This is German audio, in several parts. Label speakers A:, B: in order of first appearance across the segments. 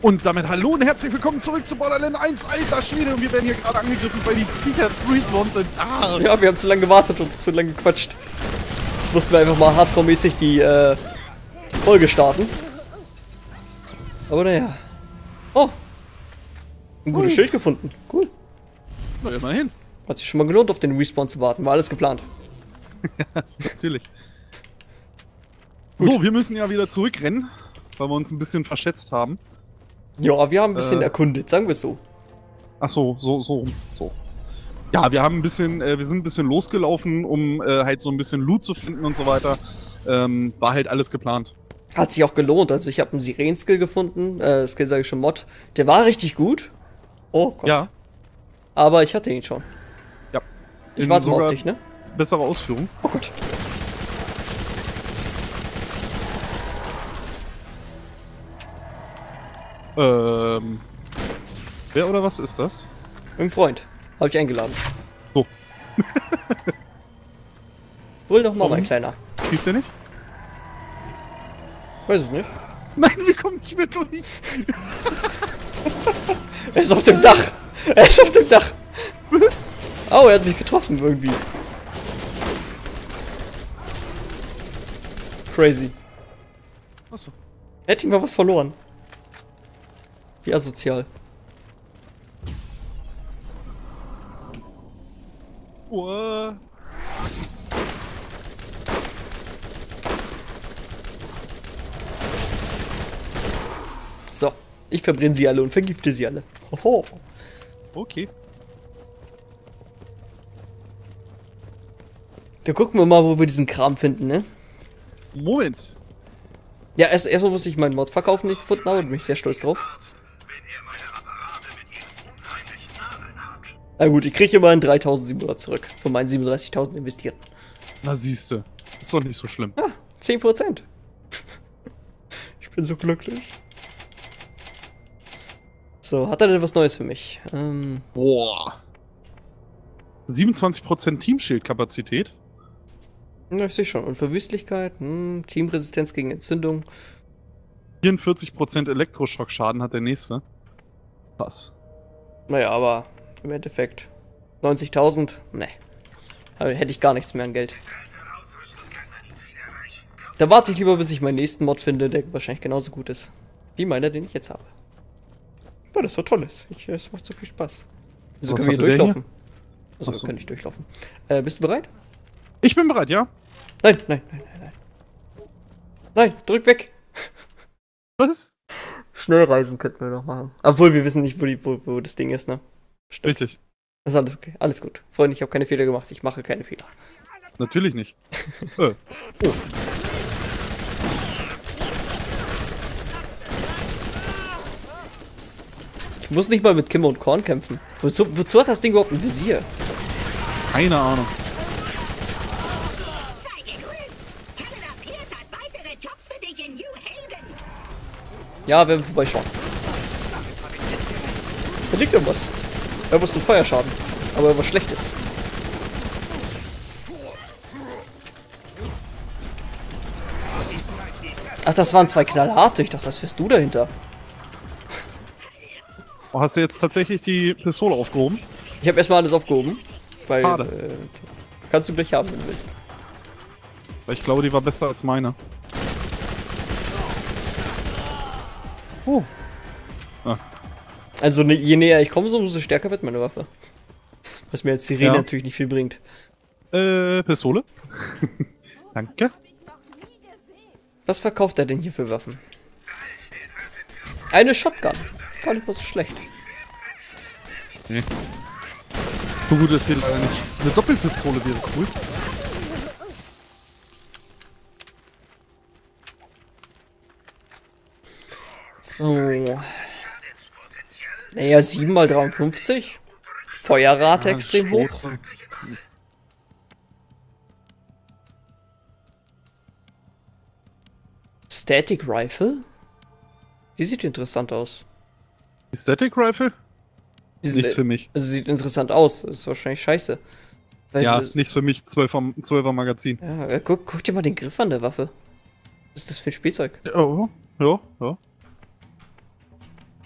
A: Und damit hallo und herzlich willkommen zurück zu Borderlands 1, alter Schwede. Und wir werden hier gerade angegriffen, weil die Viecher respawned sind. Ah.
B: Ja, wir haben zu lange gewartet und zu lange gequatscht. Jetzt mussten wir einfach mal hardcore-mäßig die Folge starten. Aber naja. Oh. Ein gutes Schild gefunden. Cool.
A: Na, immerhin.
B: Hat sich schon mal gelohnt, auf den Respawn zu warten. War alles geplant.
A: Ja, natürlich. So, wir müssen ja wieder zurückrennen, weil wir uns ein bisschen verschätzt haben.
B: Ja, wir haben ein bisschen erkundet, sagen wir es so.
A: Ach so. Ja, wir haben ein bisschen, wir sind ein bisschen losgelaufen, um halt so ein bisschen Loot zu finden und so weiter. War halt alles geplant.
B: Hat sich auch gelohnt. Also ich habe einen Siren-Skill gefunden. Skill sage ich schon, Mod. Der war richtig gut. Oh Gott.
A: Ja.
B: Aber ich hatte ihn schon.
A: Ja.
B: Ich warte mal auf dich, ne?
A: Bessere Ausführung.
B: Oh Gott.
A: Wer oder was ist das?
B: Ein Freund. Habe ich eingeladen.
A: So.
B: Hol doch mal, mein Kleiner.
A: Schießt der nicht?
B: Weiß es nicht.
A: Nein, wie komme ich mir durch?
B: Er ist auf dem Dach. Er ist auf dem Dach.
A: Was?
B: Oh, er hat mich getroffen irgendwie. Crazy.
A: Achso.
B: Hätte ich mal was verloren. Wie asozial.
A: Uah.
B: So, ich verbrenne sie alle und vergifte sie alle. Hoho.
A: Okay.
B: Da gucken wir mal, wo wir diesen Kram finden, ne?
A: Moment.
B: Ja, erstmal muss ich meinen Mod verkaufen, den ich gefunden habe, und bin ich sehr stolz drauf. Na gut, ich kriege immerhin 3.700 zurück von meinen 37.000 investierten.
A: Na siehste. Ist doch nicht so schlimm.
B: Ah, 10%. Ich bin so glücklich. So, hat er denn was Neues für mich?
A: Boah. 27% Teamschild-Kapazität.
B: Ja, ich sehe schon. Und Verwüstlichkeit, Teamresistenz gegen Entzündung.
A: 44% Elektroschockschaden hat der nächste. Was?
B: Naja, aber im Endeffekt 90.000, ne. Hätte ich gar nichts mehr an Geld. Da warte ich lieber, bis ich meinen nächsten Mod finde, der wahrscheinlich genauso gut ist. Wie meiner, den ich jetzt habe. Weil das so toll ist. Es macht so viel Spaß. Wieso können wir hier durchlaufen? Also, wir können nicht durchlaufen. Bist du bereit?
A: Ich bin bereit, ja?
B: Nein. Nein, drück weg.
A: Was?
B: Schnellreisen könnten wir noch machen. Obwohl wir wissen nicht, wo das Ding ist, ne? Stimmt.
A: Richtig.
B: Das ist alles okay. Alles gut. Freunde, ich habe keine Fehler gemacht. Ich mache keine Fehler.
A: Natürlich nicht. Oh.
B: Ich muss nicht mal mit Kim und Korn kämpfen. Wozu hat das Ding überhaupt ein Visier?
A: Keine Ahnung.
B: Ja, werden wir vorbeischauen. Da liegt irgendwas. Irgendwas zum Feuerschaden. Aber irgendwas Schlechtes. Ach, das waren zwei knallharte. Ich dachte, das wärst du dahinter.
A: Oh, hast du jetzt tatsächlich die Pistole aufgehoben?
B: Ich habe erstmal alles aufgehoben. Weil,
A: Schade.
B: Kannst du gleich haben, wenn du willst.
A: Weil ich glaube, die war besser als meine. Oh. Ah.
B: Also je näher ich komme, umso stärker wird meine Waffe. Was mir als Sirene natürlich nicht viel bringt.
A: Pistole? Danke.
B: Was verkauft er denn hier für Waffen? Eine Shotgun. Gar nicht mal so schlecht.
A: Nee. So gut ist sie leider nicht. Eine Doppelpistole wäre cool.
B: So. Naja, 7 mal 53. Feuerrate extrem hoch. Static Rifle? Die sieht interessant aus.
A: Die Static Rifle? Nichts für mich.
B: Also sieht interessant aus. Ist wahrscheinlich scheiße. Weil
A: Ja, nichts für mich. 12er Magazin.
B: Ja, guck dir mal den Griff an der Waffe. Was ist das für ein Spielzeug?
A: Oh, ja.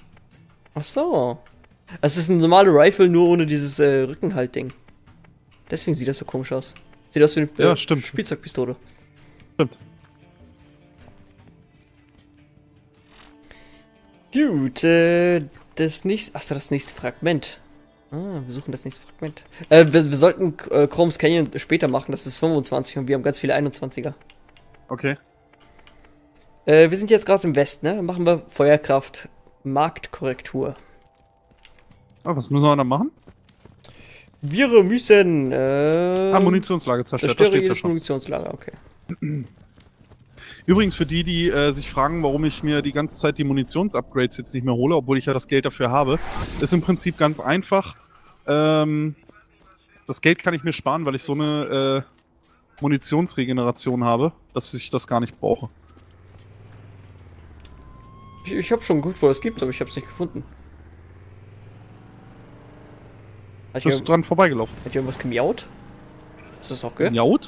B: Ach so. Es ist ein normale Rifle, nur ohne dieses Rückenhalt-Ding. Deswegen sieht das so komisch aus. Sieht aus wie eine
A: Ja, stimmt.
B: Spielzeugpistole.
A: Stimmt.
B: Gut, das nächste Fragment. Ah, wir suchen das nächste Fragment. Wir sollten Chrome's Canyon später machen, das ist 25 und wir haben ganz viele 21er.
A: Okay.
B: Wir sind jetzt gerade im Westen, ne? Dann machen wir Feuerkraft, Marktkorrektur.
A: Ah, was müssen wir dann machen?
B: Wir müssen
A: Munitionslager zerstört, da
B: zerstöre
A: steht's ja
B: jedes
A: schon.
B: Munitionslager, okay.
A: Übrigens für die, die sich fragen, warum ich mir die ganze Zeit die Munitionsupgrades jetzt nicht mehr hole, obwohl ich ja das Geld dafür habe, ist im Prinzip ganz einfach. Das Geld kann ich mir sparen, weil ich so eine Munitionsregeneration habe, dass ich das gar nicht brauche.
B: Ich habe schon geguckt, wo es gibt, aber ich habe es nicht gefunden.
A: Du bist dran vorbeigelaufen.
B: Hat hier irgendwas gemiaut? Ist das auch gehört?
A: Miaut?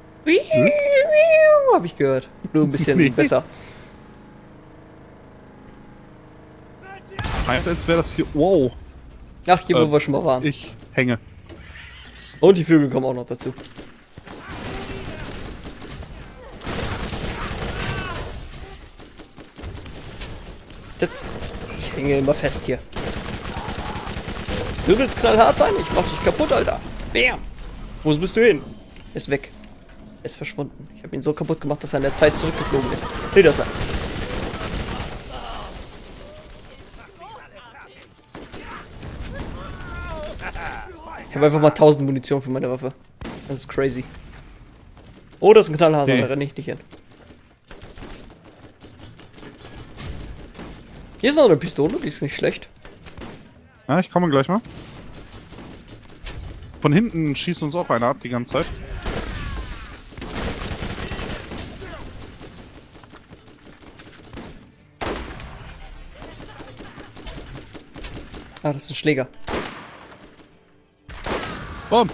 B: Hab ich gehört. Nur ein bisschen
A: Nee.
B: besser.
A: Als wäre das hier... Wow,
B: Ach, hier wo wir schon mal waren.
A: ich hänge.
B: Und die Vögel kommen auch noch dazu. Jetzt. Ich hänge immer fest hier. Du willst knallhart sein? Ich mach dich kaputt, Alter. Bam. Wo bist du hin? Ist weg. Ist verschwunden. Ich habe ihn so kaputt gemacht, dass er in der Zeit zurückgeflogen ist. Nee, das er. Ich habe einfach mal 1000 Munition für meine Waffe. Das ist crazy. Oh, das ist ein Knallhase,
A: Okay.
B: da renne ich nicht hin. Hier ist noch eine Pistole, die ist nicht schlecht.
A: Ja, ich komme gleich mal. Von hinten schießt uns auch einer ab die ganze Zeit.
B: Ah, das ist ein Schläger.
A: Boom.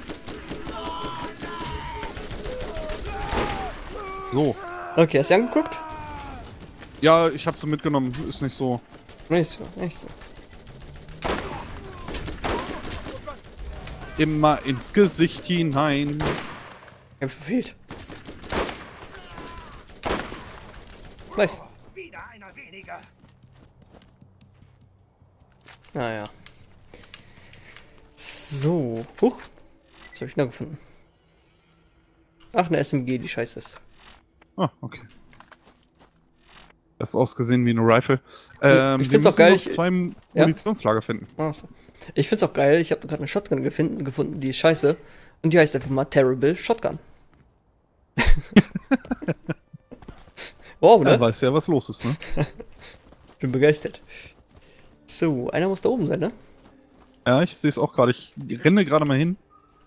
A: So.
B: Okay, hast du angeguckt?
A: Ja, ich habe sie mitgenommen. Ist nicht so.
B: Nicht so, nicht so.
A: Immer ins Gesicht hinein.
B: Ich hab verfehlt. Nice.
C: Wieder einer weniger.
B: Naja. So. Huch. Was habe ich noch gefunden? Ach, eine SMG, die scheiße ist.
A: Ah, okay. Das ist ausgesehen wie eine Rifle.
B: Ich
A: wir
B: find's auch
A: müssen
B: geil,
A: noch zwei Munitionslager finden.
B: Achso. Ich find's auch geil, ich habe gerade eine Shotgun gefunden, die ist scheiße. Und die heißt einfach mal Terrible Shotgun. Wow, ne?
A: Er weiß ja, was los ist, ne?
B: Bin begeistert. So, einer muss da oben sein, ne?
A: Ja, ich sehe es auch gerade. Ich renne gerade mal hin.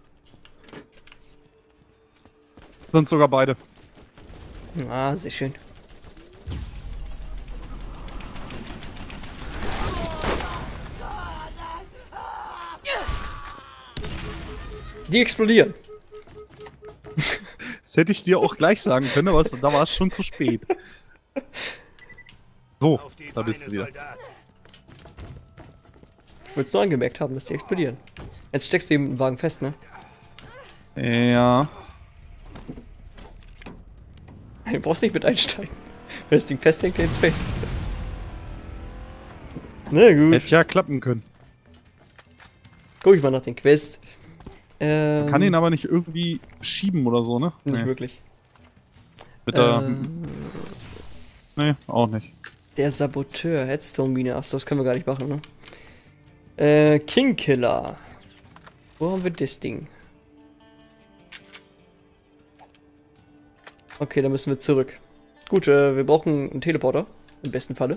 A: Sind sogar beide.
B: Ah, sehr schön. Die explodieren.
A: Das hätte ich dir auch gleich sagen können, aber da war es schon zu spät. So,
C: Auf die
A: da bist du
C: Beine,
A: wieder.
C: Soldat.
B: Ich wollte es nur angemerkt haben, dass die explodieren. Jetzt steckst du eben im Wagen fest, ne?
A: Ja.
B: Du brauchst nicht mit einsteigen. Wenn das Ding festhängt, ins fest. Na gut.
A: Hätte ja klappen können.
B: Guck ich mal nach den Quests.
A: Kann ihn aber nicht irgendwie schieben oder so, ne?
B: Nicht wirklich.
A: Bitte. Nee, auch nicht.
B: Der Saboteur, Headstone-Mine. Achso, das können wir gar nicht machen, ne? Kingkiller. Wo haben wir das Ding? Okay, dann müssen wir zurück. Gut, wir brauchen einen Teleporter. Im besten Falle.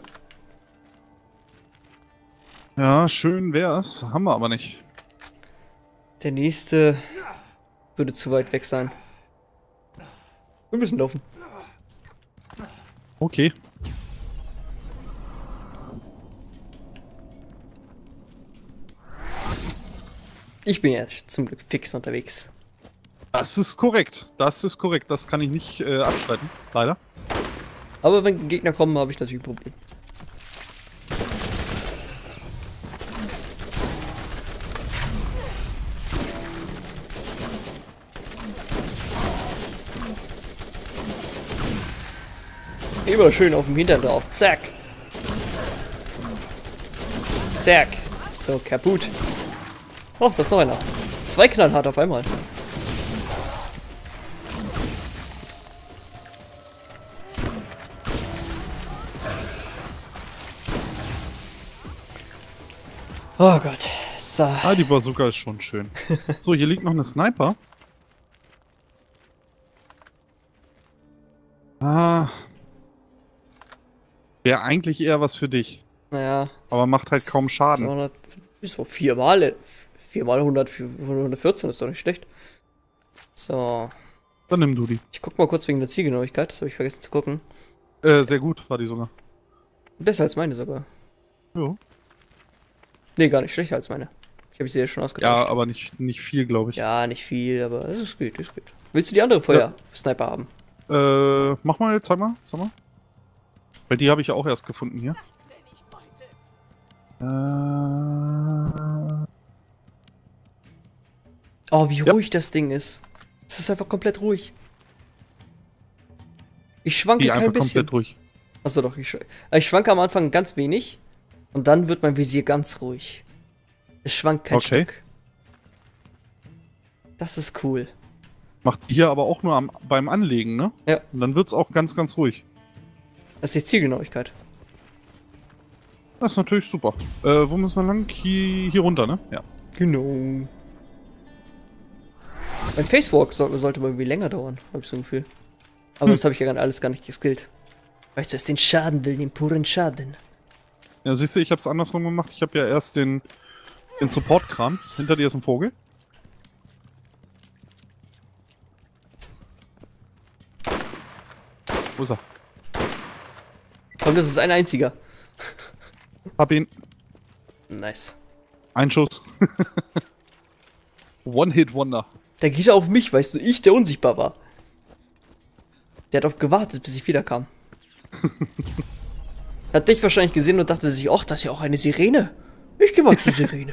A: Ja, schön wär's. Haben wir aber nicht.
B: Der nächste würde zu weit weg sein. Wir müssen laufen.
A: Okay.
B: Ich bin ja zum Glück fix unterwegs.
A: Das ist korrekt. Das ist korrekt. Das kann ich nicht abstreiten. Leider.
B: Aber wenn Gegner kommen, habe ich natürlich ein Problem. Immer schön auf dem Hintern drauf. Zack. Zack. So, kaputt. Oh, da ist noch einer. 2 knallhart auf einmal. Oh Gott. So.
A: Ah, die Bazooka ist schon schön. So, hier liegt noch eine Sniper. Ah. Wäre eigentlich eher was für dich.
B: Naja.
A: Aber macht halt kaum Schaden.
B: 200, so 4 mal 114 ist doch nicht schlecht. So.
A: Dann nimm du die.
B: Ich guck mal kurz wegen der Zielgenauigkeit. Das habe ich vergessen zu gucken.
A: Sehr gut war die sogar.
B: Besser als meine sogar.
A: Jo.
B: Nee, gar nicht schlechter als meine. Ich habe sie ja schon ausgetauscht.
A: Ja, aber nicht viel, glaube ich.
B: Ja, nicht viel, aber es ist gut, ist gut. Willst du die andere Feuer-Sniper haben?
A: Mach mal jetzt, sag mal. Weil die habe ich ja auch erst gefunden hier.
B: Oh, wie ruhig das Ding ist. Es ist einfach komplett ruhig. Ich schwanke kein bisschen.
A: Komplett ruhig.
B: Achso doch, ich schwanke am Anfang ganz wenig. Und dann wird mein Visier ganz ruhig. Es schwankt kein Stück. Das ist cool.
A: Macht sie hier aber auch nur beim Anlegen, ne?
B: Ja.
A: Und dann wird's auch ganz, ganz ruhig.
B: Das ist die Zielgenauigkeit.
A: Das ist natürlich super. Wo müssen wir lang? Hier runter, ne? Ja.
B: Genau. Mein Facewalk sollte mal irgendwie länger dauern, habe ich so ein Gefühl. Aber das habe ich ja alles gar nicht geskillt. Weißt du, es den Schaden will, den puren Schaden.
A: Ja, siehst du, ich hab's andersrum gemacht. Ich habe ja erst den Support-Kram. Hinter dir ist ein Vogel. Wo ist er?
B: Und das ist ein einziger.
A: Hab ihn.
B: Nice.
A: Ein Schuss. One-Hit-Wonder.
B: Der geht auf mich, weißt du, ich, der unsichtbar war. Der hat auf gewartet, bis ich wiederkam. Hat dich wahrscheinlich gesehen und dachte sich, ach, das ist ja auch eine Sirene. Ich geh mal zur Sirene.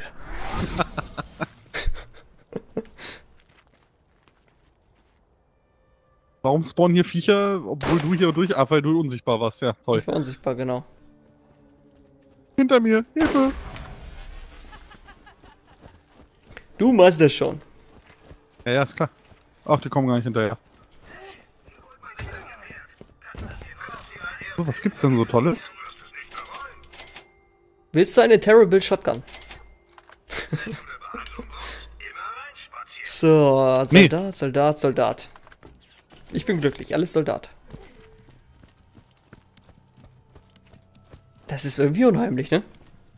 A: Warum spawnen hier Viecher, obwohl du hier durch... Ah, weil du unsichtbar warst. Ja, toll.
B: Ich war unsichtbar, genau.
A: Hinter mir. Hilfe.
B: Du machst das schon.
A: Ja, ist klar. Ach, die kommen gar nicht hinterher. So, was gibt's denn so Tolles?
B: Willst du eine Terrible Shotgun? So, Soldat, Soldat, Soldat. Ich bin glücklich, alles Soldat. Das ist irgendwie unheimlich, ne?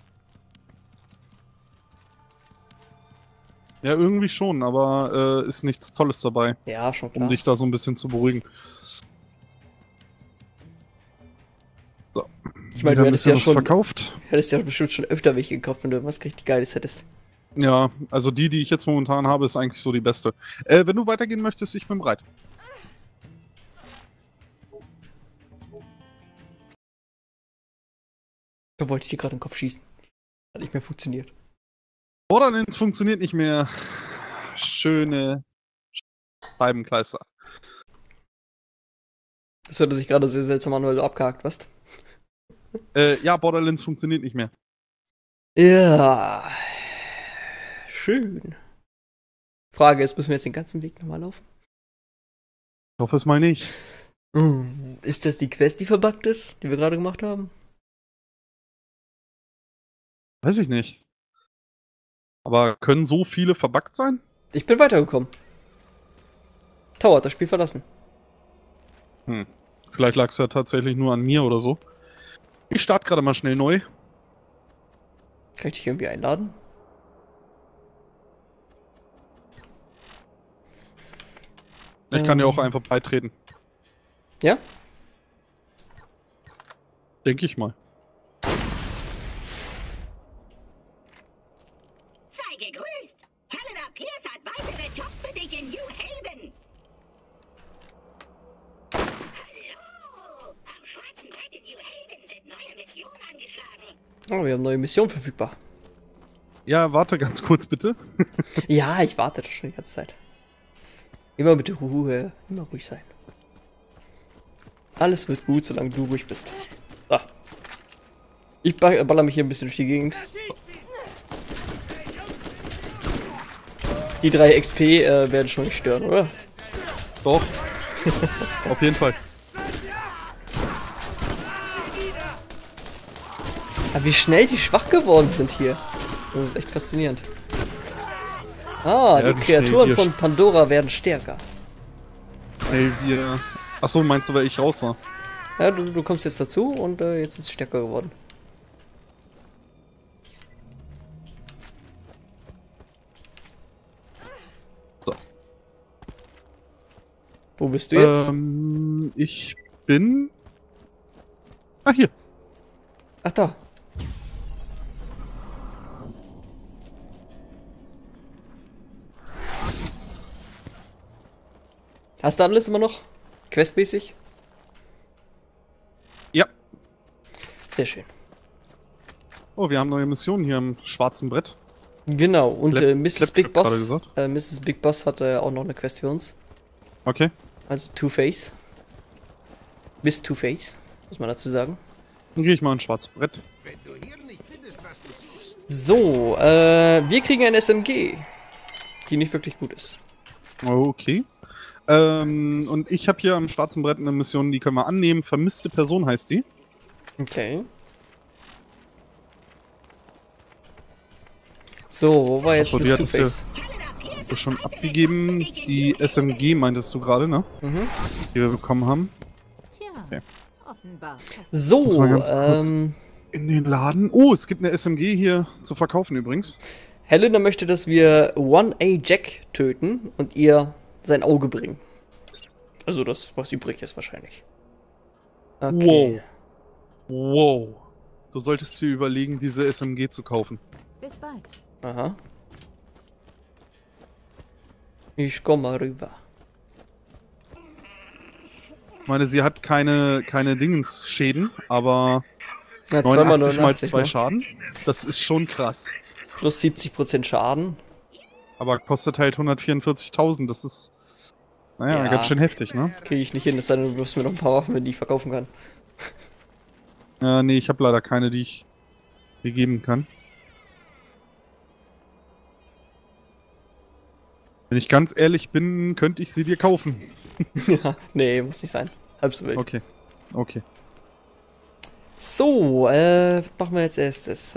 A: Ja, irgendwie schon, aber ist nichts Tolles dabei.
B: Ja, schon klar.
A: Um dich da so ein bisschen zu beruhigen. So.
B: Ich meine, du hättest ja schon
A: verkauft.
B: Hättest ja bestimmt schon öfter welche gekauft, wenn du was richtig Geiles hättest.
A: Ja, also die ich jetzt momentan habe, ist eigentlich so die beste. Wenn du weitergehen möchtest, ich bin bereit.
B: Da wollte ich dir gerade den Kopf schießen. Hat nicht mehr funktioniert.
A: Borderlands funktioniert nicht mehr. Schöne Scheibenkleister.
B: Das hörte sich gerade sehr seltsam an, weil du abgehakt warst.
A: Ja, Borderlands funktioniert nicht mehr.
B: Ja. Schön. Frage ist, müssen wir jetzt den ganzen Weg nochmal laufen?
A: Ich hoffe es mal nicht.
B: Ist das die Quest, die verbuggt ist, die wir gerade gemacht haben?
A: Weiß ich nicht. Aber können so viele verbuggt sein?
B: Ich bin weitergekommen. Tower hat das Spiel verlassen.
A: Vielleicht lag es ja tatsächlich nur an mir oder so. Ich starte gerade mal schnell neu.
B: Kann ich dich irgendwie einladen?
A: Ich kann ja auch einfach beitreten.
B: Ja?
A: Denke ich mal.
C: Sei gegrüßt! Helena Pierce hat weitere Jobs für dich in New Haven! Hallo! Am schwarzen Brett in New Haven sind neue Missionen angeschlagen!
B: Oh, wir haben neue Missionen verfügbar.
A: Ja, warte ganz kurz bitte.
B: Ja, ich warte doch schon die ganze Zeit. Immer bitte Ruhe, immer ruhig sein. Alles wird gut, solange du ruhig bist. So. Ich baller mich hier ein bisschen durch die Gegend. Die 3 XP werden schon nicht stören, oder?
A: Doch. Auf jeden Fall.
B: Aber wie schnell die schwach geworden sind hier. Das ist echt faszinierend. Ah, die Kreaturen von Pandora werden stärker.
A: Hey, wir... Achso, meinst du, weil ich raus war?
B: Ja, du kommst jetzt dazu und jetzt ist es stärker geworden.
A: So.
B: Wo bist du jetzt?
A: Ich bin... Ah, hier.
B: Ach, da. Hast du alles immer noch? Questmäßig?
A: Ja.
B: Sehr schön.
A: Oh, wir haben neue Missionen hier am schwarzen Brett.
B: Genau, und Mrs. Big Boss,
A: gesagt.
B: Mrs. Big Boss hatte auch noch eine Quest für uns.
A: Okay.
B: Also Two-Face. Miss Two-Face, muss man dazu sagen.
A: Dann gehe ich mal ein schwarzes Brett.
B: So, wir kriegen ein SMG, die nicht wirklich gut ist.
A: Okay. Und ich habe hier am schwarzen Brett eine Mission, die können wir annehmen. Vermisste Person heißt die.
B: Okay. So, wo war jetzt
A: Achso, die
B: Miss
A: hattest
B: Two-Face?
A: du schon abgegeben. Die SMG meintest du gerade, ne?
B: Mhm.
A: Die wir bekommen haben.
C: Tja,
A: Okay.
C: offenbar.
B: So,
A: Das war ganz kurz. In den Laden. Oh, es gibt eine SMG hier zu verkaufen übrigens.
B: Helena möchte, dass wir 1A Jack töten und ihr sein Auge bringen. Also das, was übrig ist wahrscheinlich. Okay.
A: Wow. Wow. Du solltest dir überlegen, diese SMG zu kaufen.
C: Bis bald.
B: Aha. Ich komm mal rüber.
A: Ich meine, sie hat keine Dingensschäden, aber
B: Ja,
A: 89 mal 2
B: ne?
A: Schaden. Das ist schon krass.
B: Plus 70% Schaden.
A: Aber kostet halt 144.000. Das ist, naja,
B: Ja.
A: ganz schön heftig, ne?
B: Kriege ich nicht hin, es sei denn, du wirfst mir noch ein paar Waffen, wenn die ich verkaufen kann.
A: Nee, ich habe leider keine, die ich dir geben kann. Wenn ich ganz ehrlich bin, könnte ich sie dir kaufen.
B: Ja, nee, muss nicht sein. Halb so wild.
A: Okay. Okay.
B: So, was machen wir als erstes?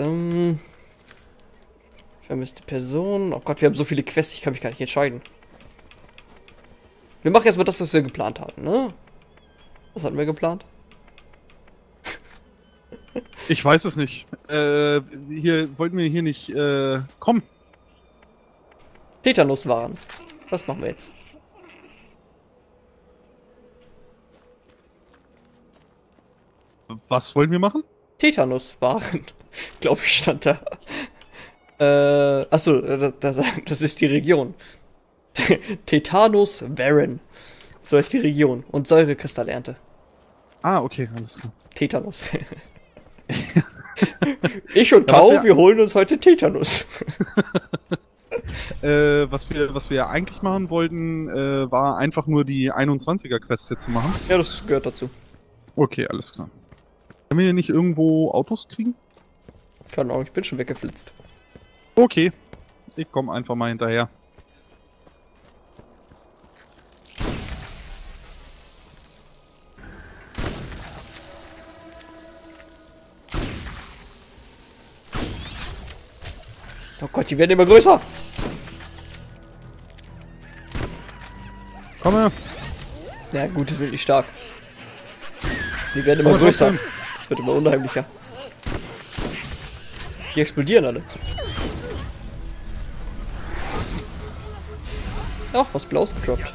B: Vermisste Person. Oh Gott, wir haben so viele Quests, ich kann mich gar nicht entscheiden. Wir machen erstmal das, was wir geplant hatten, ne? Was hatten wir geplant?
A: Ich weiß es nicht. Hier wollten wir hier nicht kommen.
B: Tetanuswaren. Was machen wir jetzt?
A: Was wollen wir machen?
B: Tetanuswaren. Glaube ich, stand da. Achso, das ist die Region. Tetanus-Waren. So heißt die Region. Und Säurekristallernte.
A: Ah, okay, alles klar.
B: Tetanus. Ich und Tau, wir holen uns heute Tetanus.
A: Was wir eigentlich machen wollten, war einfach nur die 21er-Quest jetzt zu machen.
B: Ja, das gehört dazu.
A: Okay, alles klar. Können wir hier nicht irgendwo Autos kriegen?
B: Keine Ahnung, ich bin schon weggeflitzt.
A: Okay. Ich komme einfach mal hinterher.
B: Oh Gott, die werden immer größer.
A: Komm her.
B: Ja gut, die sind nicht stark. Die werden immer
A: Aber
B: größer.
A: trotzdem.
B: Das wird immer unheimlicher. Die explodieren alle. Ach, was Blaues gedroppt.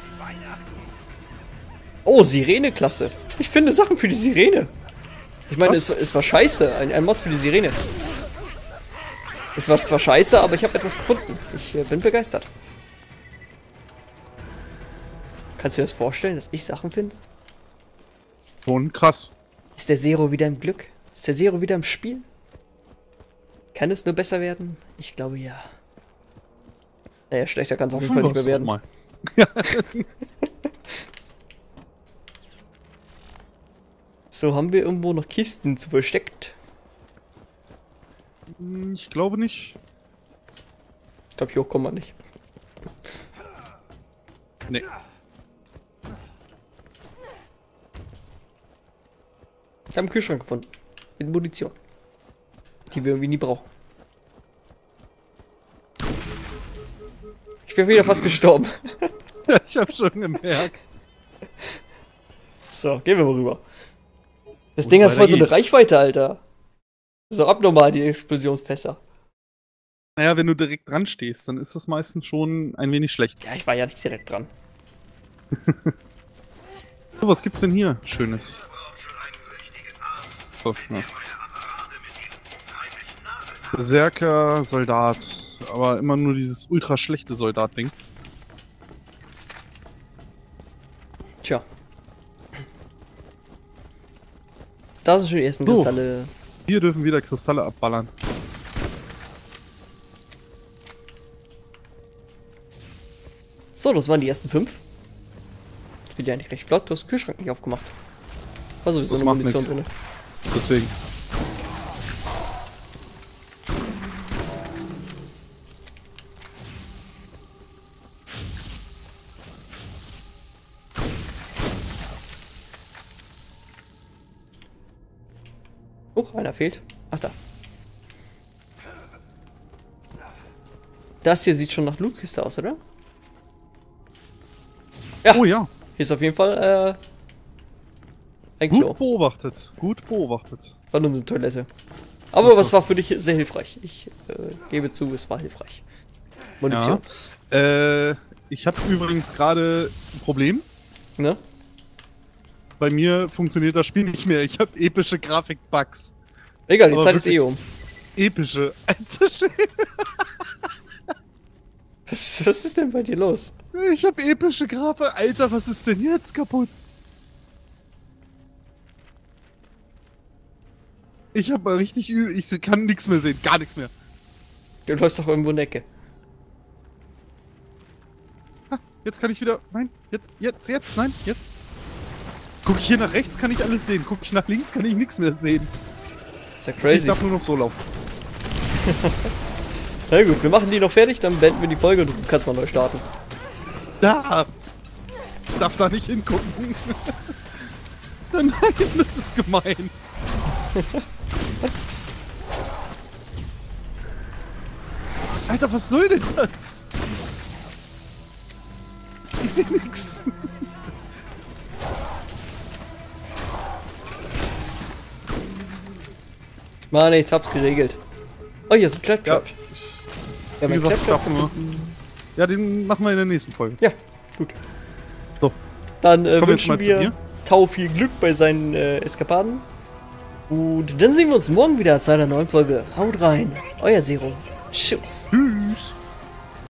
B: Oh, Sirene-Klasse. Ich finde Sachen für die Sirene. Ich meine, es war scheiße. Ein Mod für die Sirene. Es war zwar scheiße, aber ich habe etwas gefunden. Ich bin begeistert. Kannst du dir das vorstellen, dass ich Sachen finde?
A: Schon krass.
B: Ist der Zero wieder im Glück? Ist der Zero wieder im Spiel? Kann es nur besser werden? Ich glaube ja. Naja, schlechter kann es auf jeden Fall nicht mehr werden.
A: Mal.
B: So, haben wir irgendwo noch Kisten zu versteckt?
A: Ich glaube nicht.
B: Ich glaube, hier hoch kommt man nicht.
A: Nee.
B: Ich habe einen Kühlschrank gefunden. Mit Munition. Die wir irgendwie nie brauchen. Ich bin wieder fast gestorben.
A: Ja, ich habe schon gemerkt.
B: So, gehen wir mal rüber. Das
A: Und
B: Ding hat
A: weiter
B: voll so eine
A: geht's.
B: Reichweite, Alter. So abnormal, die Explosionsfässer.
A: Naja, wenn du direkt dran stehst, dann ist das meistens schon ein wenig schlecht.
B: Ja, ich war ja nicht direkt dran.
A: So, was gibt's denn hier Schönes? So, ja. Berserker, Soldat. Aber immer nur dieses ultra schlechte Soldat-Ding.
B: Tja. Da sind schon die ersten
A: So.
B: Kristalle.
A: Hier dürfen wieder Kristalle abballern.
B: So, das waren die ersten 5. Das geht ja eigentlich recht flott. Du hast den Kühlschrank nicht aufgemacht. War sowieso
A: Das
B: eine
A: macht
B: Munition
A: nix.
B: drin.
A: Deswegen.
B: Einer fehlt. Ach, da. Das hier sieht schon nach Lootkiste aus, oder? Ja.
A: Oh ja.
B: Hier ist auf jeden Fall, ein
A: Gut
B: Klo.
A: beobachtet. Gut beobachtet.
B: War nur eine Toilette. Aber
A: Ach so.
B: was war für dich sehr hilfreich. Ich gebe zu, es war hilfreich. Munition.
A: Ja. Ich habe übrigens gerade ein Problem.
B: Ne?
A: Bei mir funktioniert das Spiel nicht mehr. Ich habe epische Grafik-Bugs.
B: Egal, die
A: Aber
B: Zeit ist
A: wirklich.
B: eh um.
A: Epische. Alter Schwede.
B: Was ist denn bei dir los?
A: Ich habe epische Grafik. Alter, was ist denn jetzt kaputt? Ich habe mal richtig ich kann nichts mehr sehen. Gar nichts mehr.
B: Du läufst doch irgendwo in der Ecke.
A: Ah, jetzt kann ich wieder... Nein, jetzt, nein, jetzt. Guck ich hier nach rechts, kann ich alles sehen. Guck ich nach links, kann ich nichts mehr sehen.
B: Ist ja
A: Ich
B: crazy.
A: darf nur noch so laufen.
B: Na gut, wir machen die noch fertig, dann beenden wir die Folge und du kannst mal neu starten.
A: Da! Ich darf da nicht hingucken. Nein, das ist gemein. Alter, was soll denn das? Ich seh nix.
B: Mann, jetzt hab's geregelt. Oh, hier ist ein Claptrap.
A: Wie gesagt, ich darf nur... Ja, den machen wir in der nächsten Folge.
B: Ja, gut.
A: So.
B: Dann
A: komm jetzt mal
B: wünschen
A: zu
B: wir
A: dir.
B: Tau viel Glück bei seinen Eskapaden. Und dann sehen wir uns morgen wieder zu einer neuen Folge. Haut rein, euer Zero. Tschüss.
A: Tschüss.